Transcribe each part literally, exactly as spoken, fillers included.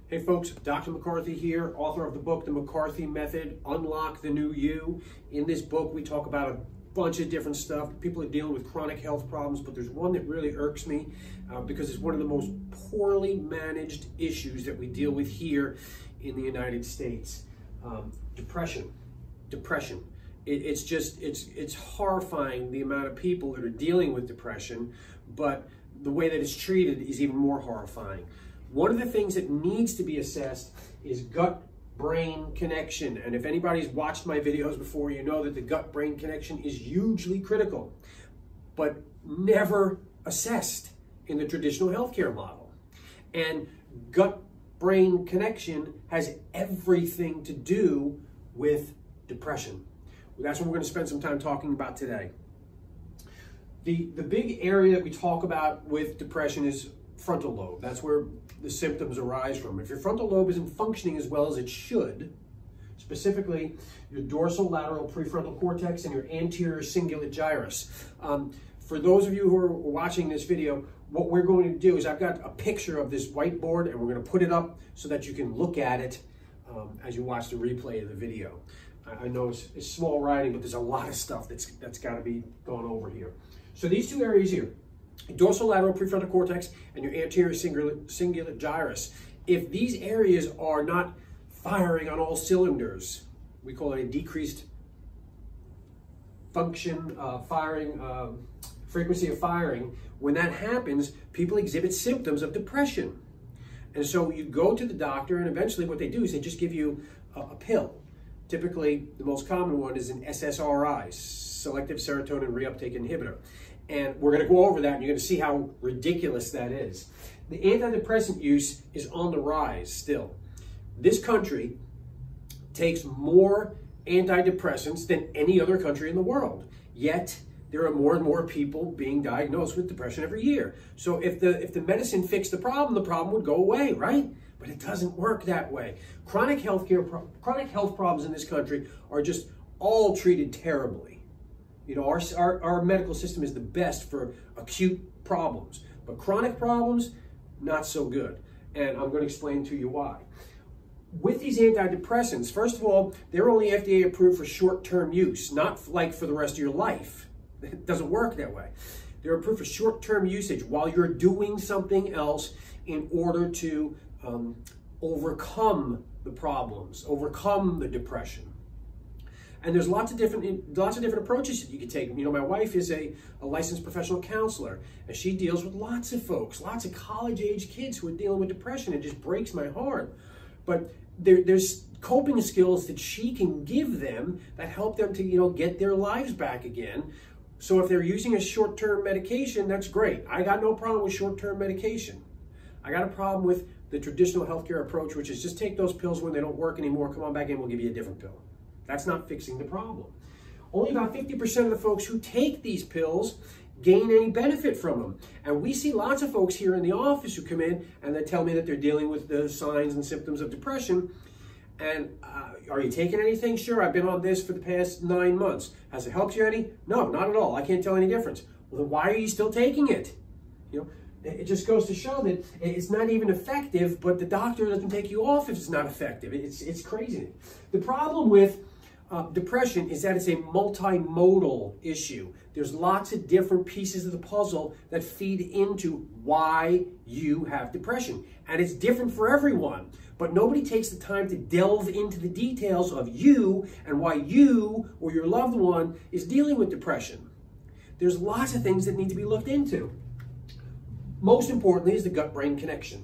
Hey folks, Doctor McCarthy here, author of the book, The McCarthy Method, Unlock the New You. In this book, we talk about a bunch of different stuff. People are dealing with chronic health problems, but there's one that really irks me uh, because it's one of the most poorly managed issues that we deal with here in the United States. Um, depression. Depression. It, it's just, it's, it's horrifying the amount of people that are dealing with depression, but the way that it's treated is even more horrifying. One of the things that needs to be assessed is gut-brain connection. And if anybody's watched my videos before, you know that the gut-brain connection is hugely critical, but never assessed in the traditional healthcare model. And gut-brain connection has everything to do with depression. That's what we're going to spend some time talking about today. The, the big area that we talk about with depression is frontal lobe. That's where the symptoms arise from. If your frontal lobe isn't functioning as well as it should, specifically your dorsal lateral prefrontal cortex and your anterior cingulate gyrus. Um, for those of you who are watching this video, what we're going to do is I've got a picture of this whiteboard and we're going to put it up so that you can look at it um, as you watch the replay of the video. I, I know it's, it's small writing, but there's a lot of stuff that's, that's got to be gone over here. So these two areas here, dorsal lateral prefrontal cortex and your anterior cingulate, cingulate gyrus. If these areas are not firing on all cylinders, we call it a decreased function uh, firing, uh, frequency of firing. When that happens, people exhibit symptoms of depression. And so you go to the doctor, and eventually what they do is they just give you a, a pill. Typically, the most common one is an S S R I, selective serotonin reuptake inhibitor. And we're going to go over that, and you're going to see how ridiculous that is. The antidepressant use is on the rise still. This country takes more antidepressants than any other country in the world. Yet, there are more and more people being diagnosed with depression every year. So if the, if the medicine fixed the problem, the problem would go away, right? But it doesn't work that way. Chronic healthcare, chronic health problems in this country are just all treated terribly. You know, our, our, our medical system is the best for acute problems, but chronic problems, not so good. And I'm going to explain to you why. With these antidepressants, first of all, they're only F D A approved for short-term use, not like for the rest of your life. It doesn't work that way. They're approved for short-term usage while you're doing something else in order to um, overcome the problems, overcome the depression. And there's lots of different lots of different approaches that you can take. You know, my wife is a, a licensed professional counselor, and she deals with lots of folks, lots of college-age kids who are dealing with depression. It just breaks my heart. But there, there's coping skills that she can give them that help them to, you know, get their lives back again. So if they're using a short-term medication, that's great. I got no problem with short-term medication. I got a problem with the traditional healthcare approach, which is just take those pills when they don't work anymore. Come on back in, we'll give you a different pill. That's not fixing the problem. Only about fifty percent of the folks who take these pills gain any benefit from them. And we see lots of folks here in the office who come in and they tell me that they're dealing with the signs and symptoms of depression. And uh, are you taking anything? Sure, I've been on this for the past nine months. Has it helped you any? No, not at all. I can't tell any difference. Well, then why are you still taking it? You know, it just goes to show that it's not even effective, but the doctor doesn't take you off if it's not effective. It's, it's crazy. The problem with Uh, depression is that it's a multimodal issue. There's lots of different pieces of the puzzle that feed into why you have depression. And it's different for everyone. But nobody takes the time to delve into the details of you and why you or your loved one is dealing with depression. There's lots of things that need to be looked into. Most importantly is the gut-brain connection.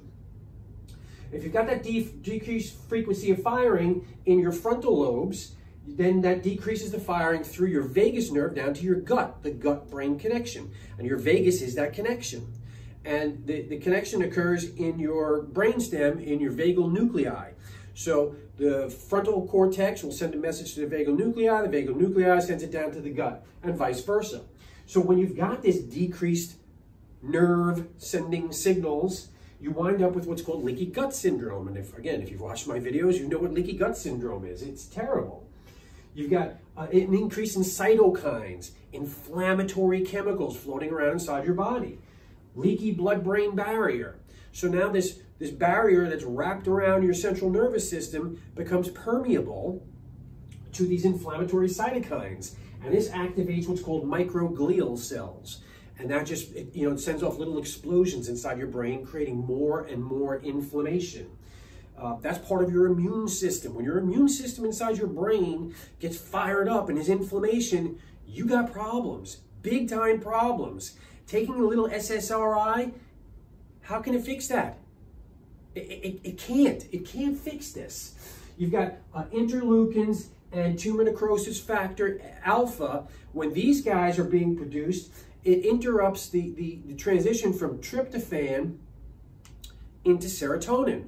If you've got that de decreased frequency of firing in your frontal lobes, then that decreases the firing through your vagus nerve down to your gut, the gut-brain connection. And your vagus is that connection. And the, the connection occurs in your brainstem, in your vagal nuclei. So the frontal cortex will send a message to the vagal nuclei, the vagal nuclei sends it down to the gut, and vice versa. So when you've got this decreased nerve sending signals, you wind up with what's called leaky gut syndrome. And if, again, if you've watched my videos, you know what leaky gut syndrome is. It's terrible. You've got uh, an increase in cytokines, inflammatory chemicals floating around inside your body, leaky blood-brain barrier. So now this, this barrier that's wrapped around your central nervous system becomes permeable to these inflammatory cytokines. And this activates what's called microglial cells. And that just, it, you know, it sends off little explosions inside your brain, creating more and more inflammation. Uh, that's part of your immune system. When your immune system inside your brain gets fired up and is inflammation, you got problems, big time problems. Taking a little S S R I, how can it fix that? It, it, it can't. It can't fix this. You've got uh, interleukins and tumor necrosis factor alpha. When these guys are being produced, it interrupts the, the, the transition from tryptophan into serotonin.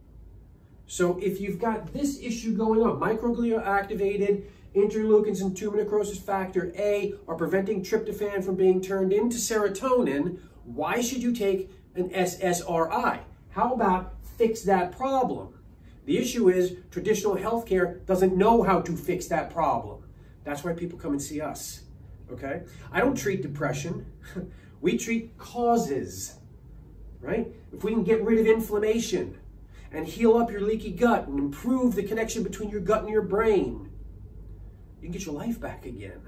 So if you've got this issue going on, microglia activated, interleukins and tumor necrosis factor A are preventing tryptophan from being turned into serotonin, why should you take an S S R I? How about fix that problem? The issue is traditional healthcare doesn't know how to fix that problem. That's why people come and see us, okay? I don't treat depression. We treat causes, right? If we can get rid of inflammation and heal up your leaky gut and improve the connection between your gut and your brain, you can get your life back again.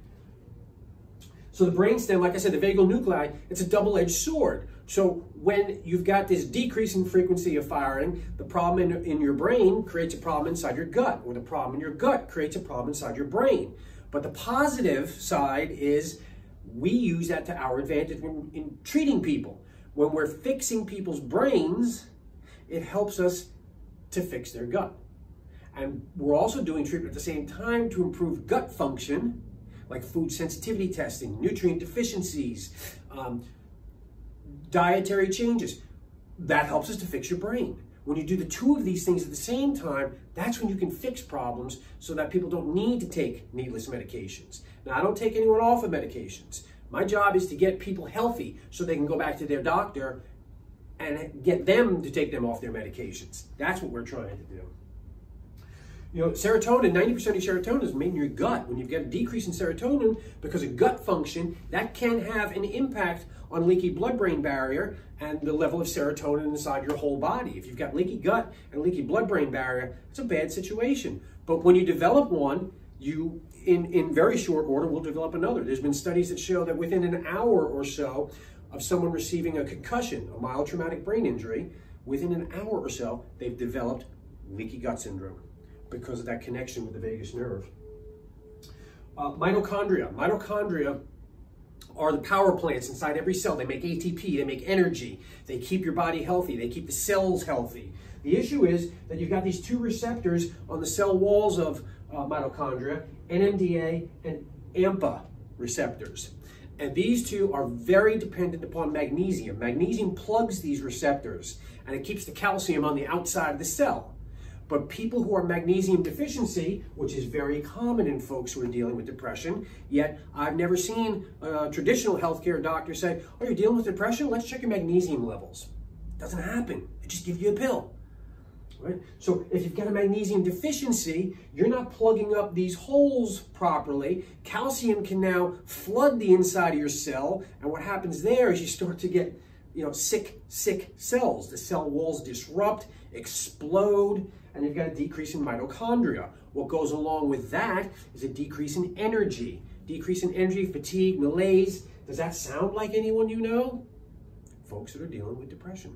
So the brainstem, like I said, the vagal nuclei, it's a double-edged sword. So when you've got this decrease in frequency of firing, the problem in, in your brain creates a problem inside your gut, or the problem in your gut creates a problem inside your brain. But the positive side is we use that to our advantage when, in treating people. When we're fixing people's brains, it helps us to fix their gut. And we're also doing treatment at the same time to improve gut function, like food sensitivity testing, nutrient deficiencies, um, dietary changes. That helps us to fix your brain. When you do the two of these things at the same time, that's when you can fix problems so that people don't need to take needless medications. Now, I don't take anyone off of medications. My job is to get people healthy so they can go back to their doctor and get them to take them off their medications. That's what we're trying to do. You know, serotonin, ninety percent of serotonin is made in your gut. When you've got a decrease in serotonin because of gut function, that can have an impact on leaky blood-brain barrier and the level of serotonin inside your whole body. If you've got leaky gut and leaky blood-brain barrier, it's a bad situation. But when you develop one, you, in, in very short order, will develop another. There's been studies that show that within an hour or so of someone receiving a concussion, a mild traumatic brain injury, within an hour or so, they've developed leaky gut syndrome, because of that connection with the vagus nerve. Uh, mitochondria. Mitochondria are the power plants inside every cell. They make A T P, they make energy, they keep your body healthy, they keep the cells healthy. The issue is that you've got these two receptors on the cell walls of uh, mitochondria, N M D A and AMPA receptors. And these two are very dependent upon magnesium. Magnesium plugs these receptors and it keeps the calcium on the outside of the cell. But people who are magnesium deficiency, which is very common in folks who are dealing with depression, yet I've never seen a traditional healthcare doctor say, oh, you're dealing with depression? Let's check your magnesium levels. It doesn't happen. They just give you a pill. Right? So if you've got a magnesium deficiency, you're not plugging up these holes properly. Calcium can now flood the inside of your cell, and what happens there is you start to get, you know, sick, sick cells. The cell walls disrupt, explode, and you've got a decrease in mitochondria. What goes along with that is a decrease in energy. Decrease in energy, fatigue, malaise. Does that sound like anyone you know? Folks that are dealing with depression.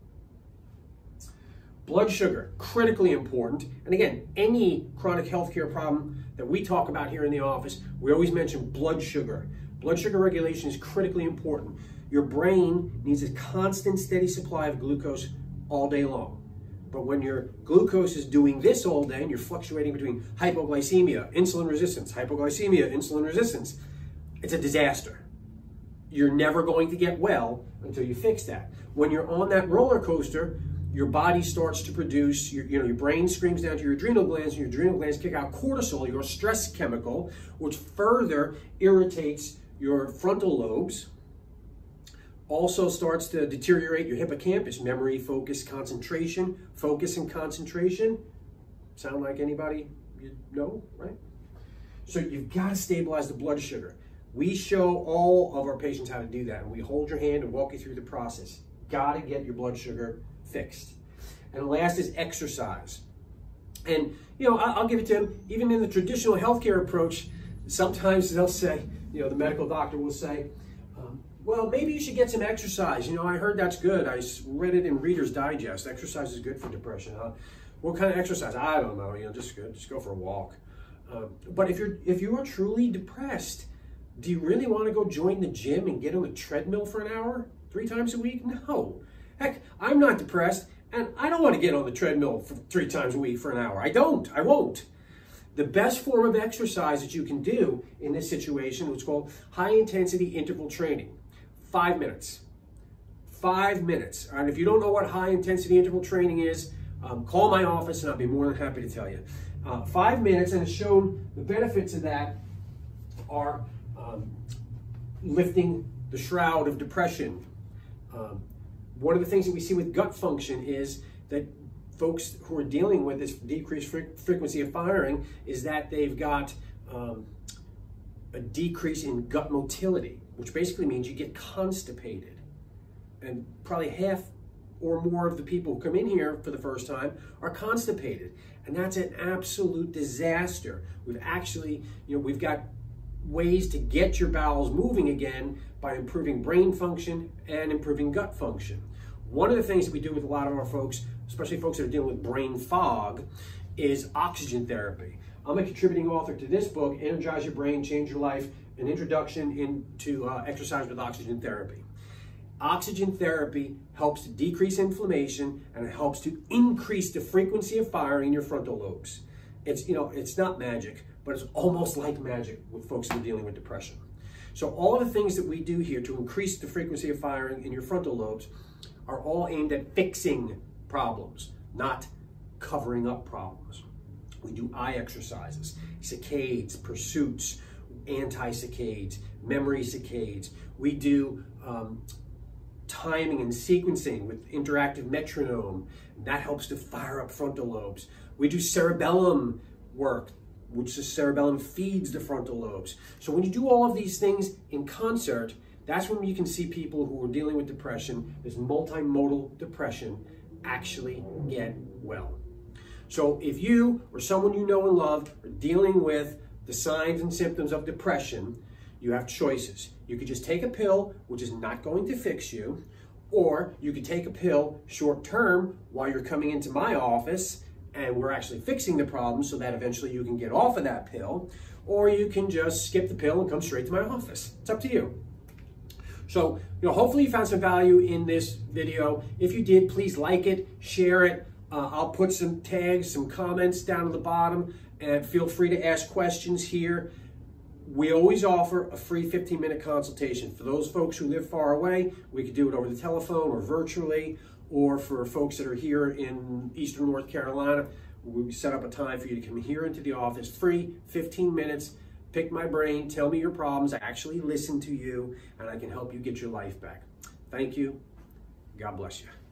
Blood sugar, critically important. And again, any chronic healthcare problem that we talk about here in the office, we always mention blood sugar. Blood sugar regulation is critically important. Your brain needs a constant, steady supply of glucose all day long. But when your glucose is doing this all day and you're fluctuating between hypoglycemia, insulin resistance, hypoglycemia, insulin resistance, it's a disaster. You're never going to get well until you fix that. When you're on that roller coaster, your body starts to produce, your, you know, your brain screams down to your adrenal glands, and your adrenal glands kick out cortisol, your stress chemical, which further irritates your frontal lobes. Also starts to deteriorate your hippocampus, memory, focus, concentration. Focus and concentration. Sound like anybody you know, right? So you've got to stabilize the blood sugar. We show all of our patients how to do that, and we hold your hand and walk you through the process. Got to get your blood sugar fixed. And last is exercise. And, you know, I'll give it to him, even in the traditional healthcare approach, sometimes they'll say, you know, the medical doctor will say, um, well, maybe you should get some exercise. You know, I heard that's good. I read it in Reader's Digest. Exercise is good for depression. Huh? What kind of exercise? I don't know. You know, just go, just go for a walk. Um, but if you're if you are truly depressed, do you really want to go join the gym and get on the treadmill for an hour, three times a week? No. Heck, I'm not depressed, and I don't want to get on the treadmill for three times a week for an hour. I don't. I won't. The best form of exercise that you can do in this situation is called high-intensity interval training. Five minutes. Five minutes. And if you don't know what high-intensity interval training is, um, call my office and I'll be more than happy to tell you. Uh, five minutes, and it's shown the benefits of that are um, lifting the shroud of depression. Um, one of the things that we see with gut function is that folks who are dealing with this decreased fre frequency of firing is that they've got um, a decrease in gut motility, which basically means you get constipated. And probably half or more of the people who come in here for the first time are constipated. And that's an absolute disaster. We've actually, you know, we've got ways to get your bowels moving again by improving brain function and improving gut function. One of the things that we do with a lot of our folks, especially folks that are dealing with brain fog, is oxygen therapy. I'm a contributing author to this book, Energize Your Brain, Change Your Life, an introduction into uh, exercise with oxygen therapy. Oxygen therapy helps to decrease inflammation and it helps to increase the frequency of firing in your frontal lobes. It's, you know, it's not magic, but it's almost like magic with folks who are dealing with depression. So all of the things that we do here to increase the frequency of firing in your frontal lobes are all aimed at fixing problems, not covering up problems. We do eye exercises, saccades, pursuits, anti-saccades, memory saccades. We do um, timing and sequencing with interactive metronome. That helps to fire up frontal lobes. We do cerebellum work, which the cerebellum feeds the frontal lobes. So when you do all of these things in concert, that's when you can see people who are dealing with depression, this multimodal depression, actually get well. So if you or someone you know and love are dealing with the signs and symptoms of depression, you have choices. You could just take a pill, which is not going to fix you, or you could take a pill short term while you're coming into my office and we're actually fixing the problem so that eventually you can get off of that pill, or you can just skip the pill and come straight to my office. It's up to you. So, you know, hopefully you found some value in this video. If you did, please like it, share it. Uh, I'll put some tags, some comments down at the bottom, and feel free to ask questions here. We always offer a free fifteen minute consultation. For those folks who live far away, we could do it over the telephone or virtually, or for folks that are here in Eastern North Carolina, we set up a time for you to come here into the office, free, fifteen minutes, pick my brain, tell me your problems, I actually listen to you, and I can help you get your life back. Thank you. God bless you.